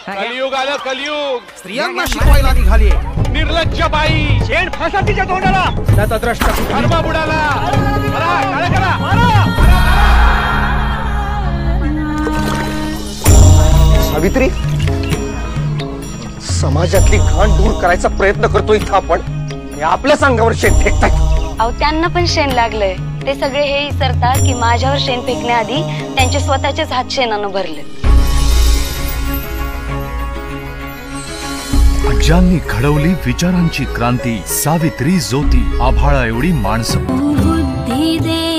कलियुग आलं कलियुग. स्त्रियांना शिकवायला निघाली. निर्लज्ज बाई. शेण फासा तिच्या तोंडाला. त्याचा द्रष्ट धर्म बुडाला. सावित्री, समाजातली घाण दूर करायचा प्रयत्न करतोय इथं आपण, आणि आपल्याच अंगावर शेण फेकतायत. अहो त्यांना पण शेण लागलंय. ते सगळे हे विसरतात की माझ्यावर शेण फेकण्याआधी त्यांचे स्वतःचेच हात शेणानं भरले. ज्यांनी घडवली विचारांची क्रांती, सावित्री ज्योती. आभाळा एवढी माणसं.